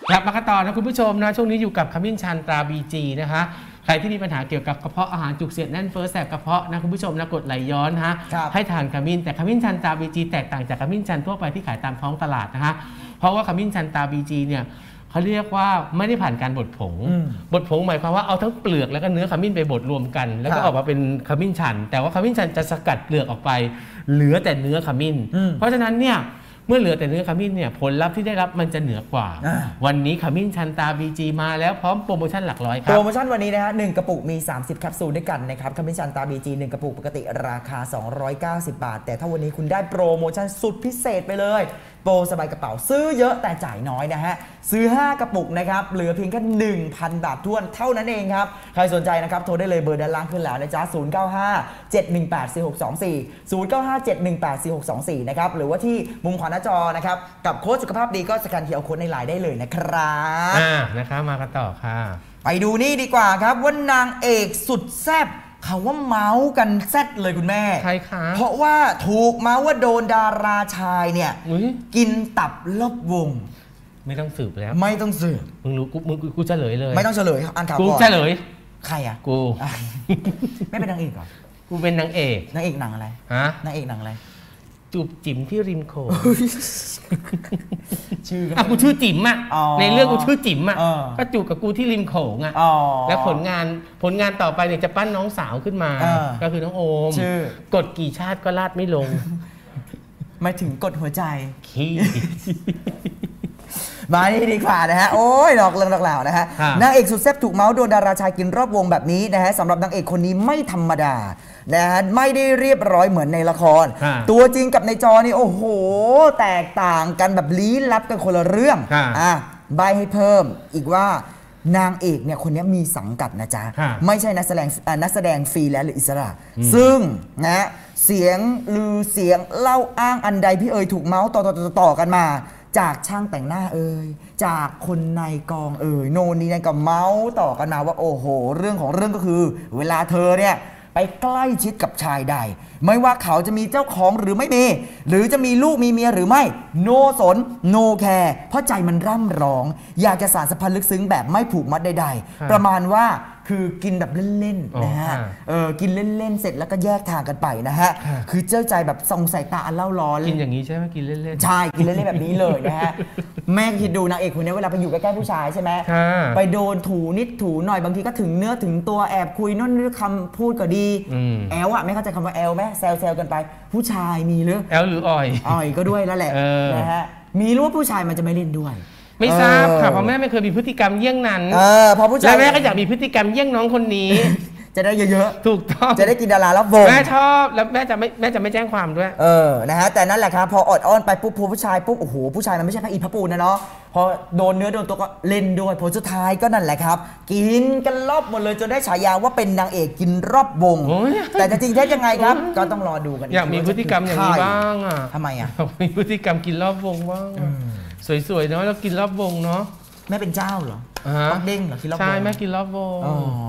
กลับมากันต่อนะคุณผู้ชมนะช่วงนี้อยู่กับขมิ้นชันตราบีจีนะคะใครที่มีปัญหาเกี่ยวกับกระเพาะอาหารจุกเสียดแน่นเฟ้อแสบกระเพาะนะคุณผู้ชมนะกดไหลย้อนนะฮะให้ทานขมิ้นแต่ขมิ้นชันตราบีจีแตกต่างจากขมิ้นชันทั่วไปที่ขายตามท้องตลาดนะฮะเพราะว่าขมิ้นชันตราบีจีเนี่ยเขาเรียกว่าไม่ได้ผ่านการบดผงหมายความว่าเอาทั้งเปลือกแล้วก็เนื้อขมิ้นไปบดรวมกันแล้วก็ออกมาเป็นขมิ้นชันแต่ว่าขมิ้นชันจะสกัดเปลือกออกไปเหลือแต่เนื้อขมิ้นเพราะฉะนั้นเนี่ยเมื่อเหลือแต่เนื้อขมิ้นเนี่ยผลลัพธ์ที่ได้รับมันจะเหนือกว่าวันนี้ขมิ้นชันตราบีจีมาแล้วพร้อมโปรโมชั่นหลักร้อยครับโปรโมชั่นวันนี้นะฮะ1กระปุกมี30แคปซูลด้วยกันนะครับขมิ้นชันตราบีจี1กระปุกปกติราคา290 บาทแต่ถ้าวันนี้คุณได้โปรโมชั่นสุดพิเศษไปเลยโปรสบายกระเป๋าซื้อเยอะแต่จ่ายน้อยนะฮะซื้อ5กระปุกนะครับเหลือเพียงแค่ 1,000 บาทท้วนเท่านั้นเองครับใครสนใจนะครับโทรได้เลยเบอร์ด้านล่างขึ้นแล้วนะจ๊ะ0957184624 นะครับหรือว่าที่มุมขวาหน้าจอนะครับกับโค้ดสุขภาพดีก็สแกนQRโค้ดในไลน์ได้เลยนะครับนะครับมากันต่อค่ะไปดูนี่ดีกว่าครับว่านางเอกสุดแซ่บเขาว่าเมาส์กันแซ่ดเลยคุณแม่ใครคะเพราะว่าถูกเมาส์ว่าโดนดาราชายเนี่ยกินตับลบวงไม่ต้องสืบแล้วไม่ต้องสืบมึงรู้กูเฉลยเลยไม่ต้องเฉลยอ่านข่าวก่อนกูเฉลยใครอ่ะกูไม่เป็นนางเอกเหรอกูเป็นนางเอกหนังอะไรฮะนางเอกหนังอะไรจูบจิ๋มที่ริมโขงชื่อกูชื่อจิ๋มอ่ะในเรื่องกูชื่อจิ๋มอ่ะก็จูบกับกูที่ริมโขงอ่ะแล้วผลงานต่อไปเนี่ยจะปั้นน้องสาวขึ้นมาก็คือน้องโอมกดกี่ชาติก็ลาดไม่ลงไม่ถึงกดหัวใจขี้มานี่ดีกว่านะฮะโอ้ยหลอกเรื่องหลอกเหล่านะฮะนางเอกสุดแซ่บถูกเมาส์โดนดาราชายกินรอบวงแบบนี้นะฮะสำหรับนางเอกคนนี้ไม่ธรรมดานะฮะไม่ได้เรียบร้อยเหมือนในละครตัวจริงกับในจอนี่โอ้โหแตกต่างกันแบบลี้ลับกันคนละเรื่องใบให้เพิ่มอีกว่านางเอกเนี่ยคนนี้มีสังกัดนะจ๊ะไม่ใช่นักแสดงฟรีแลนซ์หรืออิสระซึ่งนะเสียงลือเสียงเล่าอ้างอันใดพี่เอ๋ยถูกเมาส์ต่อกันมาจากช่างแต่งหน้าจากคนในกองโน่นนี่นั่นก็เมาส์ต่อกันมาว่าโอ้โหเรื่องของเรื่องก็คือเวลาเธอเนี่ยไปใกล้ชิดกับชายใดไม่ว่าเขาจะมีเจ้าของหรือไม่มีหรือจะมีลูกมีเมียหรือไม่โนสนโนแคร์เพราะใจมันร่ำร้องอยากจะสานสัมพันธ์ลึกซึ้งแบบไม่ผูกมัดใดๆประมาณว่าคือกินแบบเล่นๆนะฮะกินเล่นๆเสร็จแล้วก็แยกทางกันไปนะฮะคือเจ้าใจแบบส่องสายตาอันเล่าร้อนกินอย่างนี้ใช่ไหมกินเล่นๆใช่กินเล่นๆแบบนี้เลยนะฮะแม่คิดดูนางเอกคนนี้เวลาไปอยู่ใกล้ๆผู้ชายใช่ไหมไปโดนถูนิดถูหน่อยบางทีก็ถึงเนื้อถึงตัวแอบคุยนั่นคำพูดก็ดีแอลอะไม่เข้าใจคำว่าแอลไหมแซวกันไปผู้ชายมีหรือแอลหรืออ่อยก็ด้วยแล้วแหละนะฮะมีรู้ว่าผู้ชายมันจะไม่เล่นด้วยไม่ทราบค่ะเพราะแม่ไม่เคยมีพฤติกรรมเยี่ยงนั้นพอผู้ชายแม่ก็อยากมีพฤติกรรมเยี่ยงน้องคนนี้จะได้เยอะๆถูกต้องจะได้กินดารารับวงแม่ชอบแล้วแม่จะไม่แจ้งความด้วยนะฮะแต่นั่นแหละครับพออดอ้อนไปปุ๊บผู้ชายปุ๊บโอ้โหผู้ชายมันไม่ใช่พระอินทร์พระปูนนะเนาะพอโดนเนื้อโดนตัวก็เล่นด้วยผลสุดท้ายก็นั่นแหละครับกินกันรอบหมดเลยจนได้ฉายาว่าเป็นนางเอกกินรอบวงแต่จริงๆแท้ยังไงครับก็ต้องรอดูกันอยากมีพฤติกรรมอย่างนี้บ้างอ่ะทำไมอ่ะมีพฤติกรรมกินรอบวงบ้างสวยๆเนาะแล้วกินรอบวงเนาะแม่เป็นเจ้าเหรอปักเด้งเหรอกินรอบวงใช่แม่กินรอบวง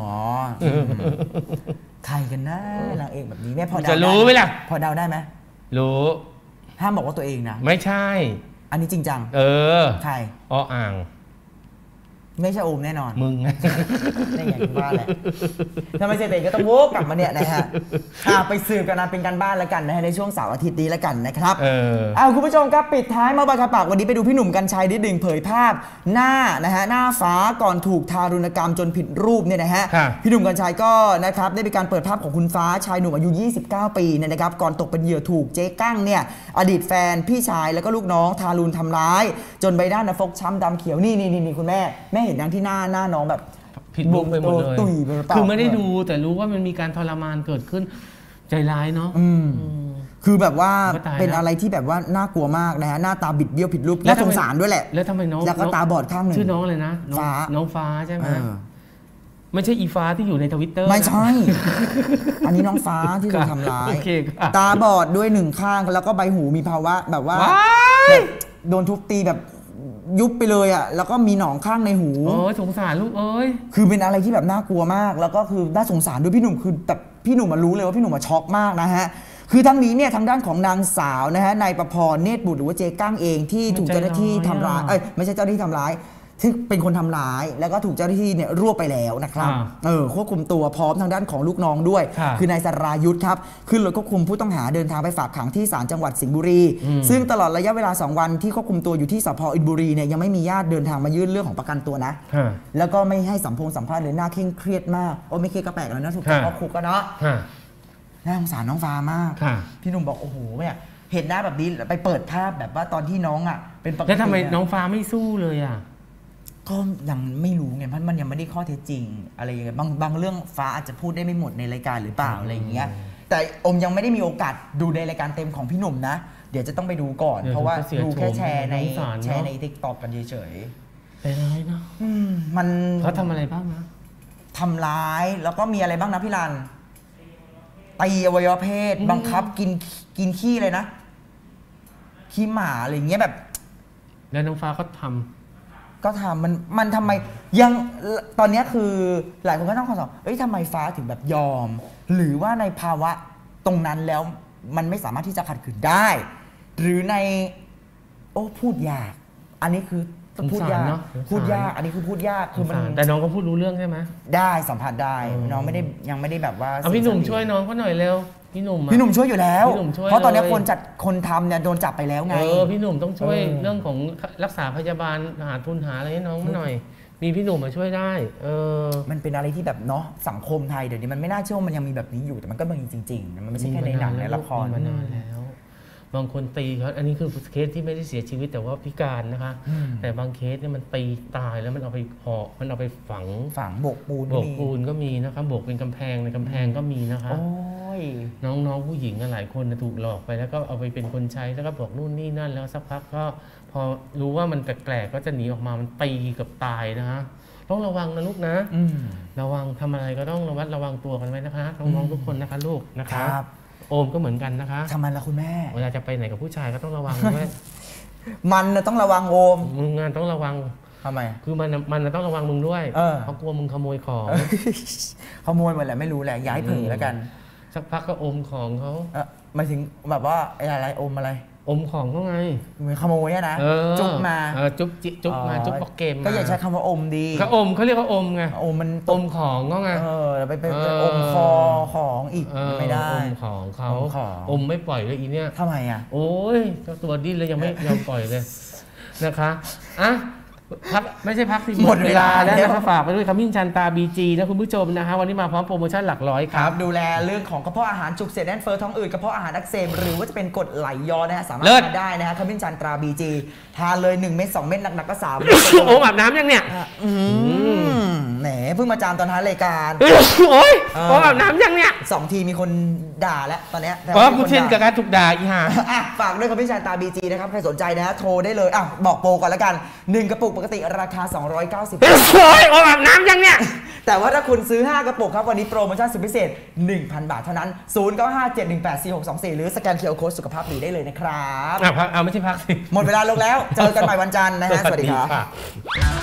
ใครกันนะนางเอกแบบนี้แม่พอจะรู้ไหมล่ะพอเดาได้ไหมรู้ห้ามบอกว่าตัวเองนะไม่ใช่อันนี้จริงจังใครอ่างไม่ใช่โอมแน่นอนมึงนี่ไงคุณบ้านแหละถ้าไม่ใช่เต๋ก็ต้องโวกกลับมาเนี่ยนะฮะไปสืบกันนะเป็นการบ้านแล้วกันนะฮะในช่วงเสาร์อาทิตย์นี้แล้วกันนะครับคุณผู้ชมครับปิดท้ายมาบาคาปากวันนี้ไปดูพี่หนุ่มกรรชัยนิดหนึ่งเผยภาพหน้านะฮะหน้าฟ้าก่อนถูกทารุณกรรมจนผิดรูปเนี่ยนะฮะพี่หนุ่มกรรชัยก็นะครับได้มีการเปิดภาพของคุณฟ้าชายหนุ่มอายุ29 ปีเนี่ยนะครับก่อนตกเป็นเหยื่อถูกเจ๊กั้งเนี่ยอดีตแฟนพี่ชายแล้วก็ลูกน้องทารุณทำร้ายจนใบหน้าฟกช้ำดำเขียวนี่คุณแม่เห็นดังที่หน้าน้องแบบผิดรูปไปหมดเลยคือไม่ได้ดูแต่รู้ว่ามันมีการทรมานเกิดขึ้นใจร้ายเนาะคือแบบว่าเป็นอะไรที่แบบว่าน่ากลัวมากนะฮะหน้าตาบิดเบี้ยวผิดรูปน่าสงสารด้วยแหละแล้วทำไมน้องแล้วก็ตาบอดข้างหนึ่งชื่อน้องเลยนะน้องฟ้าใช่ไหมไม่ใช่อีฟ้าที่อยู่ในทวิตเตอร์ไม่ใช่อันนี้น้องฟ้าที่โดนทำร้ายตาบอดด้วยหนึ่งข้างแล้วก็ใบหูมีภาวะแบบว่าโดนทุบตีแบบยุบไปเลยอ่ะแล้วก็มีหนองข้างในหูสงสารลูกคือเป็นอะไรที่แบบน่ากลัวมากแล้วก็คือน่าสงสารด้วยพี่หนุ่มคือแบบพี่หนุ่มมารู้เลยว่าพี่หนุ่มมาช็อกมากนะฮะคือทั้งนี้เนี่ยทางด้านของนางสาวนะฮะนายประพรเนตรบุตรหรือว่าเจ๊กั้งเองที่ถูกเจ้าหน้าที่ทำร้ายไม่ใช่เจ้าหน้าที่ทำร้ายที่เป็นคนทำร้ายแล้วก็ถูกเจ้าหน้าที่เนี่ยรวบไปแล้วนะครับควบคุมตัวพร้อมทางด้านของลูกน้องด้วยคือนายสรายุทธครับขึ้นรถควบคุมผู้ต้องหาเดินทางไปฝากขังที่ศาลจังหวัดสิงห์บุรีซึ่งตลอดระยะเวลา2 วันที่ควบคุมตัวอยู่ที่สพอินบุรีเนี่ยยังไม่มีญาติเดินทางมายื่นเรื่องของประกันตัวนะแล้วก็ไม่ให้สัมภาษณ์เลยน่าเคร่งเครียดมากโอ้ไม่เครียดก็แปลกแล้วนะถูกจับเข้าคุกก็เนาะน่าสงสารน้องฟ้ามากพี่หนุ่มบอกโอ้โหเนี่ยเห็นหน้าแบบนี้ไปเปิดภาพแบบว่าตอนที่น้องอ่ะเป็นปกติแล้วทำไมน้องฟ้าไม่สู้เลยอ่ะก็ยังไม่รู้ไงเพราะมันยังไม่ได้ข้อเท็จจริงอะไรอย่างเงี้ยบางเรื่องฟ้าอาจจะพูดได้ไม่หมดในรายการหรือเปล่าอะไรอย่างเงี้ยแต่อมยังไม่ได้มีโอกาสดูในรายการเต็มของพี่หนุ่มนะเดี๋ยวจะต้องไปดูก่อนเพราะว่าดูแค่แชร์ใน TikTok กันเฉยๆเป็นอะไรเนาะมันเขาทำอะไรบ้างนะทำร้ายแล้วก็มีอะไรบ้างนะพี่รันตีอวัยวะเพศบังคับกินขี้เลยนะขี้หมาอะไรอย่างเงี้ยแบบแล้วน้องฟ้าก็ทำมันทำไมยังตอนนี้คือหลายคนก็ต้องคำตอบทำไมฟ้าถึงแบบยอมหรือว่าในภาวะตรงนั้นแล้วมันไม่สามารถที่จะขัดขืนได้หรือในพูดยากอันนี้คือพูดยากอันนี้คือพูดยากคือมันแต่น้องก็พูดรู้เรื่องใช่ไหมได้สัมผัสได้น้องยังไม่ได้แบบว่าพี่หนุ่มช่วยน้องเขาหน่อยเร็วพี่หนุ่มช่วยอยู่แล้วเพราะตอนนี้คนทำเนี่ยโดนจับไปแล้วไงพี่หนุ่มต้องช่วยเรื่องของรักษาพยาบาลหาทุนหาอะไรให้น้องมาหน่อยมีพี่หนุ่มมาช่วยได้มันเป็นอะไรที่แบบเนาะสังคมไทยเดี๋ยวนี้มันไม่น่าเชื่อว่ามันยังมีแบบนี้อยู่แต่มันก็มีจริงๆมันไม่ใช่แค่ในหนังในละครมานานแล้วบางคนตีเขาอันนี้คือเคสที่ไม่ได้เสียชีวิตแต่ว่าพิการนะคะแต่บางเคสเนี่ยมันตีตายแล้วมันเอาไปห่อมันเอาไปฝังโบกปูนก็มีนะครับโบกเป็นกำแพงในกำแพงก็มีนะคะน้องผู้หญิงหลายคนถูกหลอกไปแล้วก็เอาไปเป็นคนใช้แล้วก็บอกนู่นนี่นั่นแล้วสักพักก็พอรู้ว่ามันแปลกๆก็จะหนีออกมามันตีกับตายนะฮะต้องระวังนะลูกนะระวังทำอะไรก็ต้องระวังตัวกันไว้นะคะน้องๆทุกคนนะคะลูกนะคะโอมก็เหมือนกันนะคะทำไมล่ะคุณแม่เวลาจะไปไหนกับผู้ชายก็ต้องระวังด้วยมันต้องระวังโอมมึงต้องระวังทำไมคือมันต้องระวังมึงด้วยเพราะกลัวมึงขโมยของขโมยหมดแหละไม่รู้แหละย้ายเผลอแล้วกันสักพักก็อมของเขาหมายถึงแบบว่าอะไรอมอะไรอมของเขาไงเหมือนขโมยนะจุ๊บมาจุ๊บมาจุ๊บบอกเกมก็อย่าใช้คำว่าอมดีเขาเรียกว่าอมไงอมมันอมของก็ไงไปอมคอของอีกไม่ได้อมของเขาอมไม่ปล่อยเลยอีเนี่ยทำไมอ่ะโอ้ยตัวดิ้นเลยยังไม่ยอมปล่อยเลยนะคะพักไม่ใช่พักสิหมดเวลาแล้วนะครับฝากไปด้วยขมิ้นชันตาBGนะคุณผู้ชมนะฮะวันนี้มาพร้อมโปรโมชั่นหลักร้อยครับดูแลเรื่องของกระเพาะอาหารจุกเสียดแน่นเฟ้อท้องอืดกระเพาะอาหารอักเสบหรือว่าจะเป็นกรดไหลย้อนนะฮะสามารถทานได้นะฮะขมิ้นชันตราBGทานเลย1 เม็ด2 เม็ดหนักๆก็3 เม็ดโอ้อาบน้ำยังเนี่ยแหมเพิ่งมาจามตอนท้ายรายการโอ้ยอาบน้ำยังเนี่ย 2 ทีมีคนด่าแล้วตอนนี้เพราะคุณเช่นกับการถูกด่าอีห่าฝากด้วยขมิ้นชันตราBGนะครับใครสนใจนะฮะโทรได้เลยบอกโปรก่อนแล้วกัน1 กระปุกปกติราคา290 โอ้ยอาบน้ำยังเนี่ยแต่ว่าถ้าคุณซื้อ5 กระปุกครับวันนี้โปรโมชั่นสุดพิเศษ 1,000 บาทเท่านั้น0957184624หรือสแกน QR Code สุขภาพดีได้เลยนะครับพักไม่ใช่พักสิหมดเวลาลงแล้วเจอกันใหม่วันจันทร์นะฮะสวัสดีครับ